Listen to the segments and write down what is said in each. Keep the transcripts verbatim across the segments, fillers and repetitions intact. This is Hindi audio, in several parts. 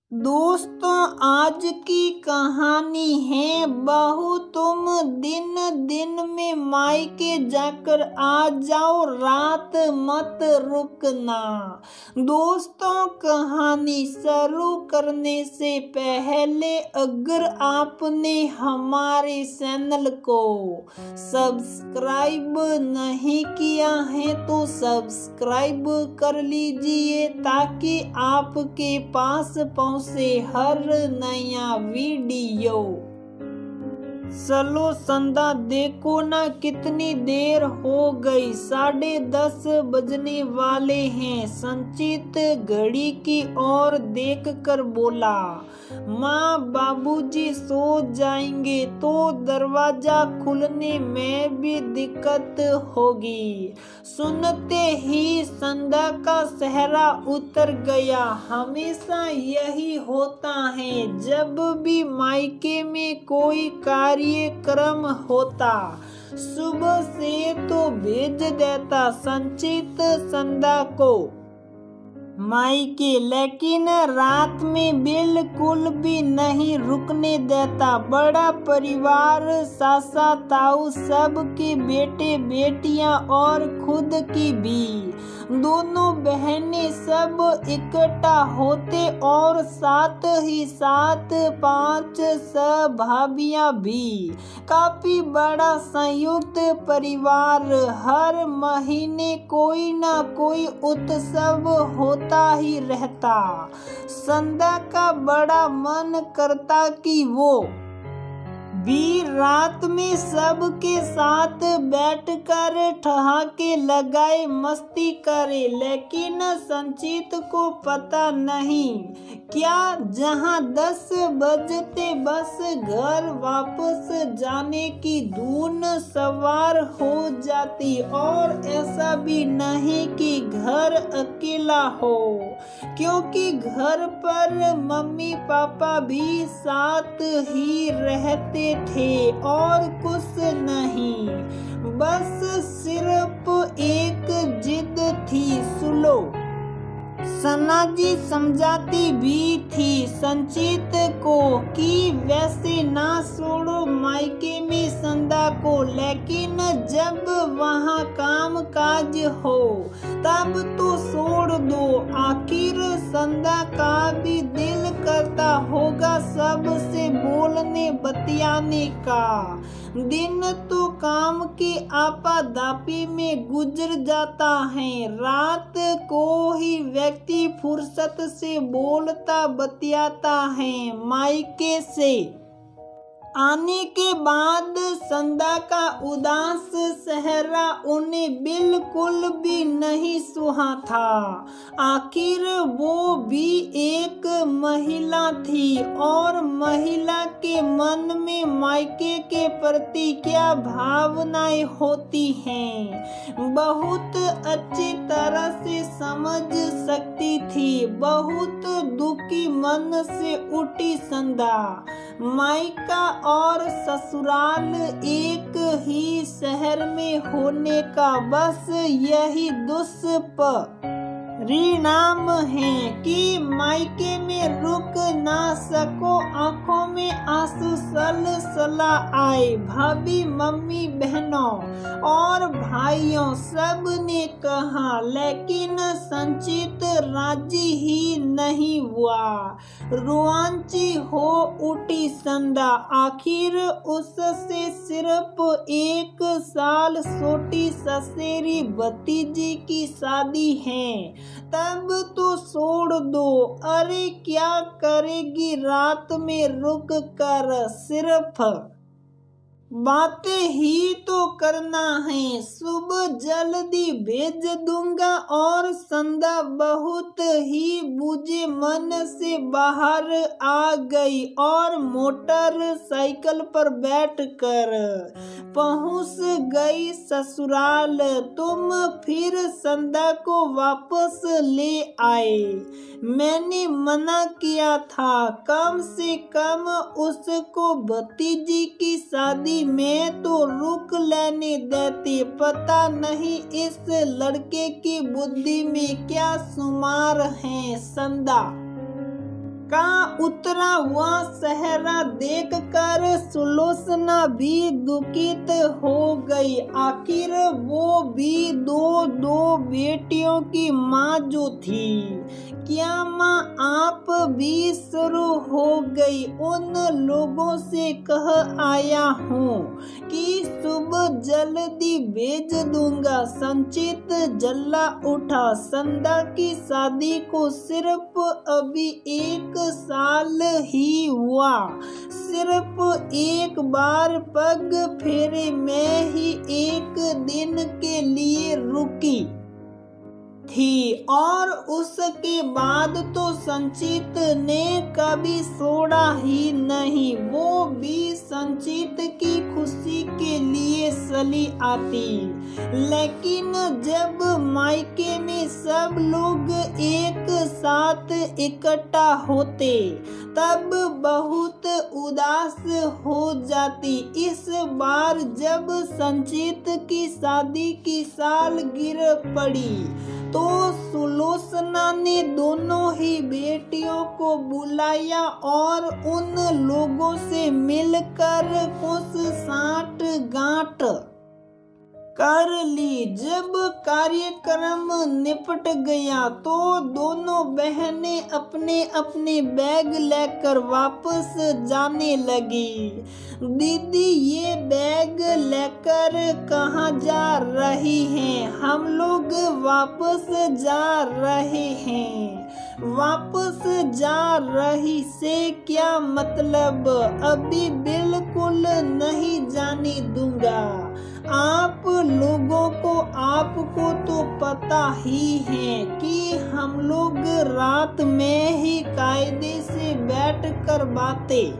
दोस्तों, आज की कहानी है बहू तुम दिन दिन में मायके जाकर आ जाओ, रात मत रुकना। दोस्तों, कहानी शुरू करने से पहले अगर आपने हमारे चैनल को सब्सक्राइब नहीं किया है तो सब्सक्राइब कर लीजिए ताकि आपके पास से हर नया वीडियो। चलो संदा, देखो ना कितनी देर हो गई, साढ़े दस बजने वाले हैं। संचित घड़ी की ओर देख कर बोला, माँ बाबूजी सो जाएंगे तो दरवाजा खुलने में भी दिक्कत होगी। सुनते ही संदा का चेहरा उतर गया। हमेशा यही होता है, जब भी मायके में कोई कार्यक्रम होता सुबह से तो भेज देता संचित संदा को मायके, लेकिन रात में बिल्कुल भी नहीं रुकने देता। बड़ा परिवार, सासा ताऊ, सबके बेटे बेटियां और खुद की भी दोनों बहनें सब इकट्ठा होते और साथ ही साथ पांच सब भाभियां भी। काफी बड़ा संयुक्त परिवार। हर महीने कोई ना कोई उत्सव होता ही रहता। संदा का बड़ा मन करता कि वो भी रात में सबके साथ बैठकर ठहाके लगाए, मस्ती करे, लेकिन संचित को पता नहीं क्या जहां दस बजते बस घर वापस जाने की धुन सवार हो जाती, और ऐसा भी नहीं कि घर अकेला हो, क्योंकि घर पर मम्मी पापा भी साथ ही रहते थे और कुछ नहीं, बस सिर्फ एक जिद थी, सुलो। सना जी समझाती भी थी संचित को कि वैसे ना छोड़ो मायके में संदा को, लेकिन जब वहाँ काम काज हो तब तो छोड़ दो। आखिर संदा का भी दिल करता होगा सबसे बोलने बतियाने का। दिन तो काम की आपाधापी में गुजर जाता है, रात को ही व्यक्ति फुर्सत से बोलता बतियाता है। मायके से आने के बाद संदा का उदास चेहरा उन्हें बिल्कुल भी नहीं सुहा था। आखिर वो भी एक महिला थी और महिला के मन में मायके के प्रति क्या भावनाएं होती हैं बहुत अच्छी तरह से समझ सकती थी। बहुत दुखी मन से उठी संदा। मायका और ससुराल एक ही शहर में होने का बस यही दुष्परिणाम है कि मायके में रुक ना सको। आंखों में आंसू सल सला आए। भाभी, मम्मी, बहनों और भाइयों सब ने कहा, लेकिन संचित राजी ही नहीं हुआ। रोमांची हो उठी संदा। आखिर उससे सिर्फ एक साल छोटी ससेरी भतीजी की शादी है, तब तो छोड़ दो। अरे क्या करेगी रात में रुक कर, सिर्फ बातें ही तो करना है। सुबह जल्दी भेज दूंगा। और संदा बहुत ही बुझे मन से बाहर आ गई और मोटरसाइकिल पर बैठकर पहुंच गई ससुराल। तुम फिर संदा को वापस ले आए। मैंने मना किया था, कम से कम उसको भतीजी की शादी में तो रुक लेने देती। पता नहीं इस लड़के की बुद्धि में क्या शुमार है। संदा का उतरा वह सहरा देखकर सुलोचना भी दुखित हो गई। आखिर वो भी दो दो बेटियों की माँ जो थी। क्या माँ आप भी शुरू हो गई? उन लोगों से कह आया हूँ कि सुबह जल्दी भेज दूंगा। संचित जल्ला उठा। संध्या की शादी को सिर्फ अभी एक साल ही हुआ। सिर्फ एक बार पग फेरे में ही एक दिन के लिए रुकी थी और उसके बाद तो संचित ने कभी छोड़ा ही नहीं। वो भी संचित की खुशी के लिए चली आती, लेकिन जब मायके में सब लोग एक साथ इकट्ठा होते तब बहुत उदास हो जाती। इस बार जब संचित की शादी की सालगिरह पड़ी तो सुलोचना ने दोनों ही बेटियों को बुलाया और उन लोगों से मिलकर कुछ साठ गांठ कर ली। जब कार्यक्रम निपट गया तो दोनों बहनें अपने अपने बैग लेकर वापस जाने लगी। दीदी ये बैग लेकर कहाँ जा रही हैं? हम लोग वापस जा रहे हैं। वापस जा रही से क्या मतलब? अभी बिल्कुल नहीं जाने दूंगा। आप लोगों को आपको तो पता ही है कि हम लोग रात में ही कायदे से बैठ कर बातें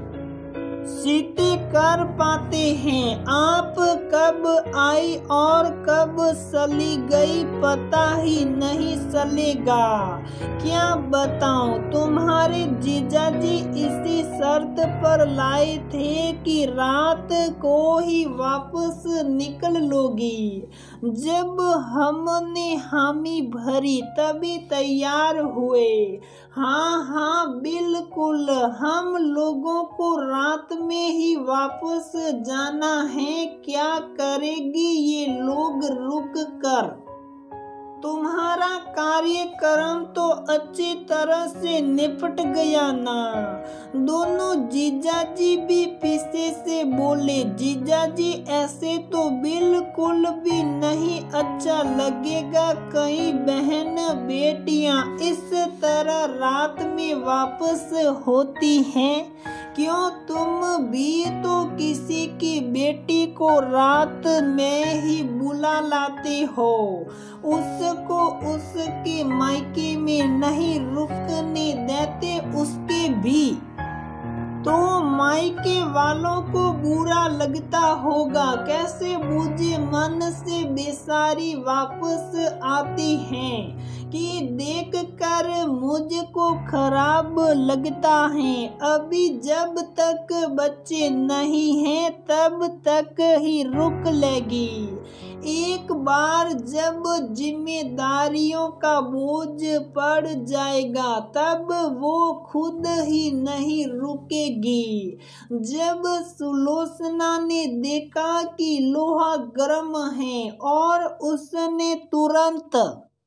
सीते कर पाते हैं। आप कब आई और कब चली गई पता ही नहीं चलेगा। क्या बताऊं, तुम्हारे जीजाजी इसी शर्त पर लाए थे कि रात को ही वापस निकल लोगी। जब हमने हामी भरी तभी तैयार हुए। हाँ हाँ बिल्कुल, हम लोगों को रात में ही वापस जाना है। क्या करेगी ये लोग रुक कर? तुम्हारा कार्यक्रम तो अच्छी तरह से निपट गया ना? दोनों जीजाजी भी पीछे से बोले। जीजाजी ऐसे तो बिल्कुल भी नहीं अच्छा लगेगा। कई बहन बेटियां इस तरह रात में वापस होती हैं। क्यों, तुम भी तो किसी की बेटी को रात में ही बुला लाते हो। उसको उसके मायके में नहीं रुकने देते। उसके भी तो मायके वालों को बुरा लगता होगा। कैसे बूझे मन से बेचारी वापस आती हैं कि देखकर मुझको खराब लगता है। अभी जब तक बच्चे नहीं हैं तब तक ही रुक लेगी। एक बार जब जिम्मेदारियों का बोझ पड़ जाएगा तब वो खुद ही नहीं रुकेगी। जब सुलोचना ने देखा कि लोहा गर्म है और उसने तुरंत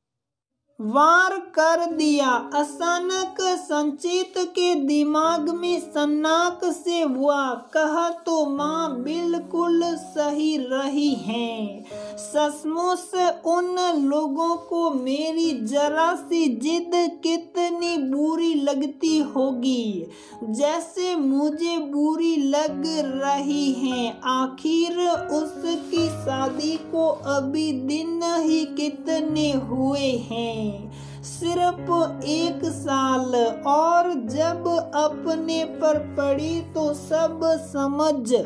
वार कर दिया। अचानक संचित के दिमाग में सन्नाक से हुआ, कहा तो माँ बिल्कुल सही रही हैं। सचमुच उन लोगों को मेरी जरा सी जिद कितनी बुरी लगती होगी जैसे मुझे बुरी लग रही है। आखिर उसकी शादी को अभी दिन ही कितने हुए हैं, सिर्फ एक साल। और जब अपने पर पड़ी तो सब समझ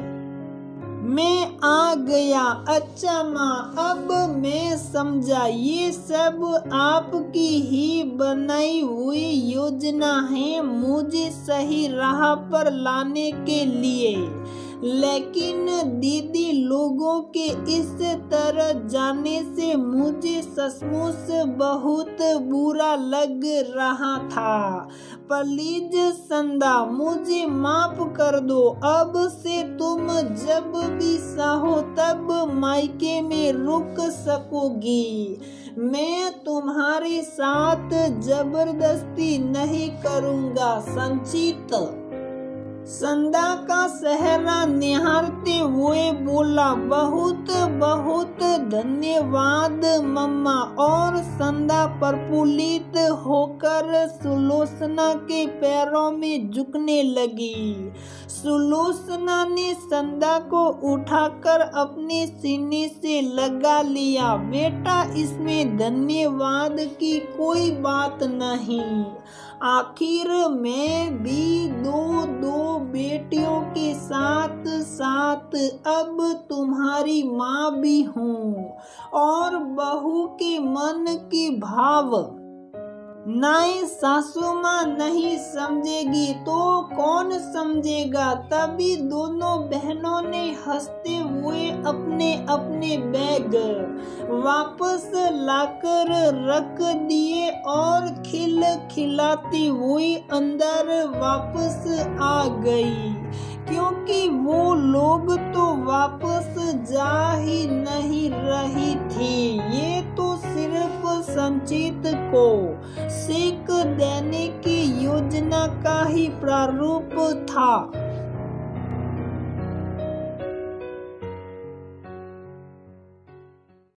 में आ गया। अच्छा माँ, अब मैं समझा, ये सब आपकी ही बनाई हुई योजना है मुझे सही राह पर लाने के लिए। लेकिन दीदी लोगों के इस तरह जाने से मुझे सचमुच बहुत बुरा लग रहा था। प्लीज संदा मुझे माफ कर दो। अब से तुम जब भी चाहो तब मायके में रुक सकोगी। मैं तुम्हारे साथ जबरदस्ती नहीं करूँगा। संचित संदा का चेहरा निहारते हुए बोला, बहुत बहुत धन्यवाद मम्मा। और संदा प्रफुल्लित होकर सुलोचना के पैरों में झुकने लगी। सुलोचना ने संदा को उठाकर अपने सीने से लगा लिया। बेटा, इसमें धन्यवाद की कोई बात नहीं। आखिर मैं भी दो दो बेटियों के साथ साथ अब तुम्हारी माँ भी हूँ। और बहू के मन की भाव नाई सासू माँ नहीं समझेगी तो कौन समझेगा। तभी दोनों बहनों ने हंसते हुए अपने अपने बैग वापस लाकर रख दिए और खिल खिलाती हुई अंदर वापस आ गई, क्योंकि वो लोग तो वापस जा ही नहीं रही थी। ये तो सिर्फ संचित को सीख देने की योजना का ही प्रारूप था।